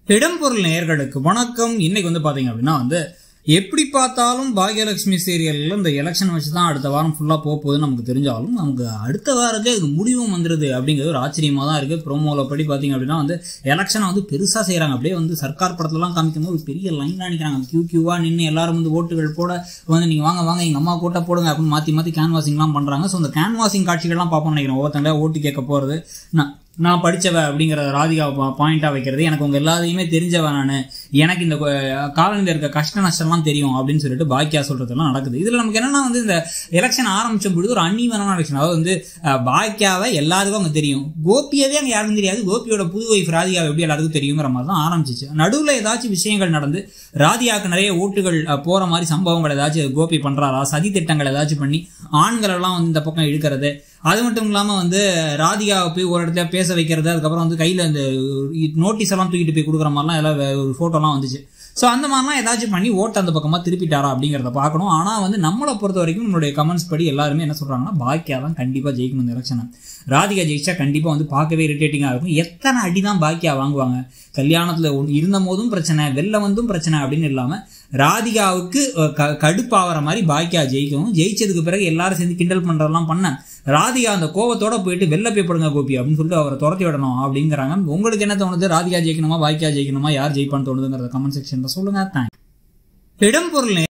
இடம்பொருள் நேயர்களுக்கு வணக்கம். இன்னைக்கு பாத்தீங்க அப்படின்னா எப்படி பார்த்தாலும் பாக்யலட்சுமி சீரியல்ல இந்த எலெக்ஷன் வச்சு தான் அடுத்த வாரம் ஃபுல்லா போகுதுன்னு நமக்கு தெரிஞ்சாலும் நமக்கு அடுத்த வாரத்தே இது முடிவும் வந்துருது அப்படிங்கிறது ஒரு ஆச்சரியமா தான் இருக்கு. ப்ரோமோல படி பாத்தீங்க அப்படின்னா எலெக்ஷனை பெருசா செய்யறாங்க. அப்படியே சர்க்கார் படத்துலாம் காமிக்கும் போது பெரிய லைன்ல நினைக்கிறாங்க. கியூவா நின்று எல்லாரும் ஓட்டுகள் போட நீங்க வாங்க வாங்க எங்க அம்மா கோட்டை போடுங்க அப்படின்னு மாத்தி மாத்தி கேன்வாசிங் எல்லாம் பண்றாங்க. ஸோ இந்த கேன்வாசிங் காட்சிகள்லாம் பார்ப்போம் நினைக்கிறேன். ஒவ்வொருத்தங்களா ஓட்டு கேட்க போறது, நான் படிச்சவ அப்படிங்கிற ராதிகா பாயிண்டா வைக்கிறது, எனக்கு உங்க எல்லாத்தையுமே தெரிஞ்சவ நானு, எனக்கு இந்த காலனில இருக்க கஷ்ட நஷ்டம்லாம் தெரியும் அப்படின்னு சொல்லிட்டு பாக்கியா சொல்றதெல்லாம் நடக்குது. இதுல நமக்கு என்னன்னா இந்த எலெக்ஷன் ஆரம்பிச்ச பொழுது ஒரு அன்இவனான எலெக்ஷன். அதாவது பாக்கியாவை எல்லாருக்கும் அங்க தெரியும், கோபியவே அங்க யாருக்கும் தெரியாது. கோபியோட புது ஒய்ஃப் ராதிகாவை எப்படி எல்லாருக்கும் தெரியுங்கிற மாதிரி தான் ஆரம்பிச்சிச்சு. நடுவுல ஏதாச்சும் விஷயங்கள் நடந்து ராதிகாவுக்கு நிறைய ஓட்டுகள் போற மாதிரி சம்பவங்கள் ஏதாச்சும் கோபி பண்றாரா, சதி திட்டங்கள் ஏதாச்சும் பண்ணி ஆண்கள் எல்லாம் இந்த பக்கம் இழுக்கிறது, அது மட்டும் இல்லாம ராதிகாவை போய் ஒரு இடத்துல பேச வைக்கிறது, அதுக்கப்புறம் கையில அந்த நோட்டீஸ் எல்லாம் தூக்கிட்டு போய் கொடுக்குற மாதிரிலாம் எல்லாம் ஒரு போட்டோ எல்லாம் வந்துச்சு. ஸோ அந்த மாதிரிலாம் ஏதாச்சும் பண்ணி ஓட்டு அந்த பக்கமா திருப்பிட்டாரா அப்படிங்கிறத பார்க்கணும். ஆனா நம்மளை பொறுத்த வரைக்கும் நம்மளுடைய கமெண்ட்ஸ் படி எல்லாருமே என்ன சொல்றாங்கன்னா, பாக்கியா தான் கண்டிப்பா ஜெயிக்கணும் இந்த எலெக்ஷனை. ராதிகா ஜெயிச்சா கண்டிப்பா பார்க்கவே இரிட்டேட்டிங்கா இருக்கும். எத்தனை அடிதான் பாக்கியா வாங்குவாங்க? கல்யாணத்துல இருந்த போதும் பிரச்சனை, வெளில வந்தும் பிரச்சனை அப்படின்னு இல்லாம ராதிகாவுக்கு கடுப்பாகிற மாதிரி பாக்கியா ஜெயிக்கணும். ஜெயிச்சதுக்கு பிறகு எல்லாரும் சேர்ந்து கிண்டல் பண்றதெல்லாம் பண்ண ராதிகா அந்த கோவத்தோட போயிட்டு வெளில போய் படுங்க கோபி அப்படின்னு சொல்லிட்டு அவரை துரத்தி விடணும் அப்படிங்கிறாங்க. உங்களுக்கு என்ன தோணுது? ராதிகா ஜெயிக்கணுமா, பாக்கியா ஜெயிக்கணுமா, யார் ஜெயிப்பான்னு தோணுதுங்கிறத கமெண்ட் செக்ஷன்ல சொல்லுங்க. தேங்க்ஸ். இடம்பொருள்